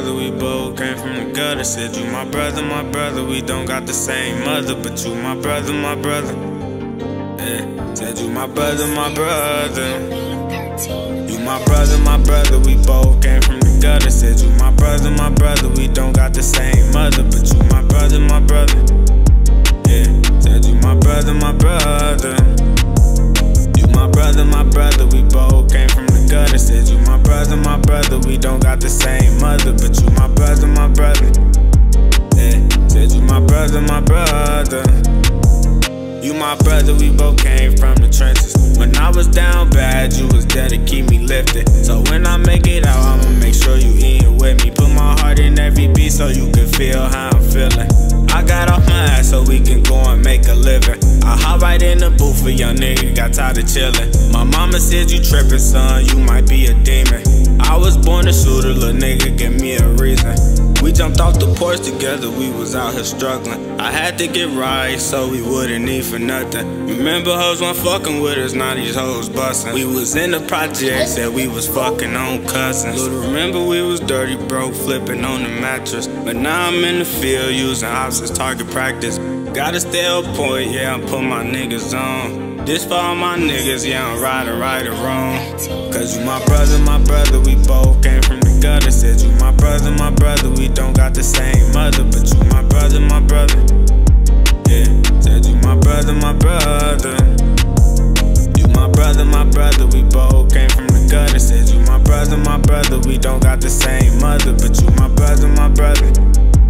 brother, we both came from the gutter. Said you my brother, we don't got the same mother, but you my brother, yeah. Said you my brother, you my brother, we both came from the gutter. Said you my brother, we don't got the same mother, but you my brother, yeah. Said you my brother, you my brother, we both came from the gutter. Said you my brother, we don't got the same mother, but you my brother, yeah. Said you my brother, you my brother, we both came from the trenches. When I was down bad, you was there to keep me lifted. So when I make it out, I'ma make sure you eatin' with me. Put my heart in every beat so you can feel how I'm feeling. I got off my ass so we can go and make a living. I hop right in the booth for young nigga, got tired of chillin'. My mama said you trippin', son, you might be a demon. I was born a shooter, little nigga, give me a reason. We jumped off the porch together, we was out here struggling. I had to get right so we wouldn't need for nothing. Remember hoes weren't fucking with us, now these hoes bustin'. We was in the projects, said we was fucking on cousins. Little remember we was dirty, broke, flipping on the mattress. But now I'm in the field, using ops as target practice. Gotta stay on point, yeah, I'm putting my niggas on. This for all my niggas, yeah, I'm riding right or wrong. Cause you my brother, we both came from the gutter. Said you my brother, we don't got the same mother, but you my brother, yeah. Said you my brother, you my brother, we both came from the gutter. Said you my brother, we don't got the same mother, but you my brother,